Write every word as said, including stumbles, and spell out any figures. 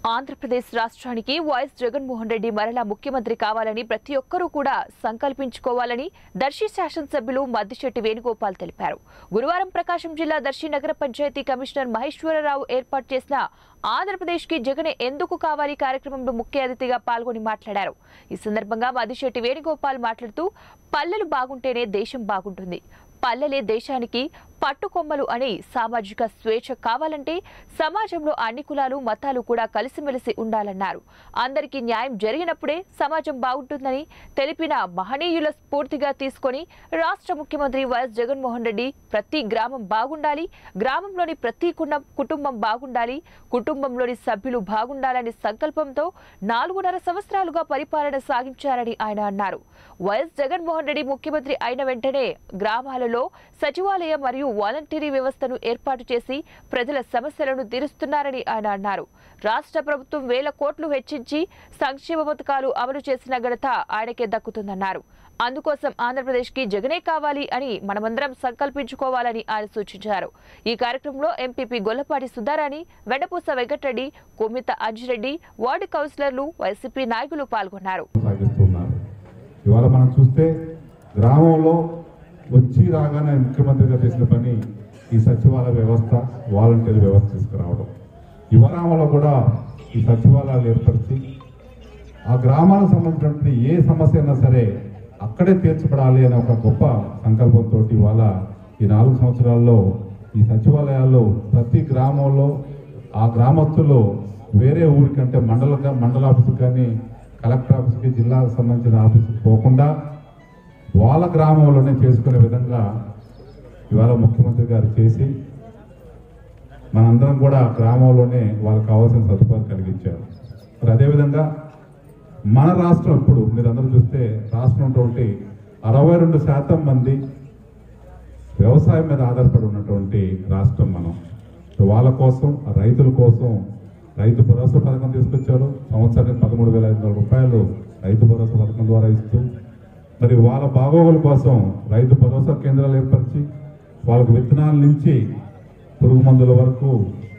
ఆంధ్రప్రదేశ్ రాష్ట్రానికి వైఎస్ జగన్మోహన్ రెడ్డి మరలా ముఖ్యమంత్రి కావాలని ప్రతి ఒక్కరూ కూడా సంకల్పించుకోవాలని దర్శి శాసనసభ్యులు మద్దిశెట్టి వేణుగోపాల్ తెలిపారు. గురువారం ప్రకాశం జిల్లా దర్శి నగర పంచాయతీ కమిషనర్ మహేశ్వరరావు ఏర్పాటు చేసిన ఆంధ్రప్రదేశ్ కి జగనే ఎందుకు కావాలి కార్యక్రమంలో ముఖ్య అతిథిగా పాల్గొని మాట్లాడారు. ఈ సందర్భంగా మద్దిశెట్టి వేణుగోపాల్ మాట్లాడుతూ పల్లెలు బాగుంటేనే దేశం బాగుంటుంది, పల్లెలే దేశానికి పట్టుకొమ్మలు అని సామాజిక స్వేచ్ఛ కావాలంటే సమాజంలో అన్ని కులాలు మతాలు కూడా కలిసిమెలిసి ఉండాలన్నారు. అందరికీ న్యాయం జరిగినప్పుడే సమాజం బాగుంటుందని తెలిపిన మహనీయుల స్ఫూర్తిగా తీసుకొని రాష్ట్ర ముఖ్యమంత్రి వైఎస్ జగన్మోహన్ రెడ్డి ప్రతి గ్రామం బాగుండాలి, గ్రామంలోని ప్రతి కుటుంబం బాగుండాలి, కుటుంబంలోని సభ్యులు బాగుండాలనే సంకల్పంతో నాలుగున్నర సంవత్సరాలుగా పరిపాలన సాగించారని ఆయన అన్నారు. వైఎస్ జగన్మోహన్ రెడ్డి ముఖ్యమంత్రి అయిన వెంటనే గ్రామాలలో సచివాలయ మరియు వాలంటీరీ వ్యవస్థను ఏర్పాటు చేసి ప్రజల సమస్యలను తీరుస్తున్నారని ఆయన అన్నారు. రాష్ట్ర ప్రభుత్వం వేల కోట్లు వెచ్చించి సంక్షేమ పథకాలు అమలు చేసిన ఘనత ఆయనకే దక్కుతుందన్నారు. అందుకోసం ఆంధ్రప్రదేశ్ కి జగనే కావాలి అని మనమందరం సంకల్పించుకోవాలని ఆయన సూచించారు. ఈ కార్యక్రమంలో ఎంపీపీ గొల్లపాటి సుధారాణి, వెండపూస వెంకటరెడ్డి, కొమ్మిత అంజిరెడ్డి, వార్డు కౌన్సిలర్లు, వైసీపీ నాయకులు పాల్గొన్నారు. ఇవాళ మనం చూస్తే గ్రామంలో వచ్చి రాగానే ముఖ్యమంత్రిగా చేసిన పని ఈ సచివాలయ వ్యవస్థ, వాలంటీర్ వ్యవస్థ తీసుకురావడం. యువరామంలో కూడా ఈ సచివాలయాలు ఏర్పరిచి ఆ గ్రామాలకు సంబంధించినటువంటి ఏ సమస్య అయినా సరే అక్కడే తీర్చబడాలి అనే ఒక గొప్ప సంకల్పంతో ఇవాళ ఈ నాలుగు సంవత్సరాల్లో ఈ సచివాలయాల్లో ప్రతి గ్రామంలో ఆ గ్రామస్తులు వేరే ఊరికంటే మండల మండల ఆఫీసుకి కానీ కలెక్టర్ ఆఫీస్కి, జిల్లాకు సంబంధించిన ఆఫీసుకి పోకుండా వాళ్ళ గ్రామంలోనే చేసుకునే విధంగా ఇవాళ ముఖ్యమంత్రి గారు చేసి మనందరం కూడా గ్రామంలోనే వాళ్ళకి కావాల్సిన సదుపాయాలు కలిగించారు. మరి అదేవిధంగా మన రాష్ట్రం ఇప్పుడు మీరందరూ చూస్తే రాష్ట్రం అరవై రెండు శాతం మంది వ్యవసాయం మీద ఆధారపడి ఉన్నటువంటి రాష్ట్రం మనం. వాళ్ళ కోసం, రైతుల కోసం రైతు భరోసా పథకం తీసుకొచ్చారు. సంవత్సరానికి పదమూడు వేల ఐదు వందల రూపాయలు రైతు భరోసా పథకం ద్వారా ఇస్తూ మరి వాళ్ళ బాగోగుల కోసం రైతు భరోసా కేంద్రాలు ఏర్పరిచి వాళ్ళకు విత్తనాల నుంచి పురుగు మందుల వరకు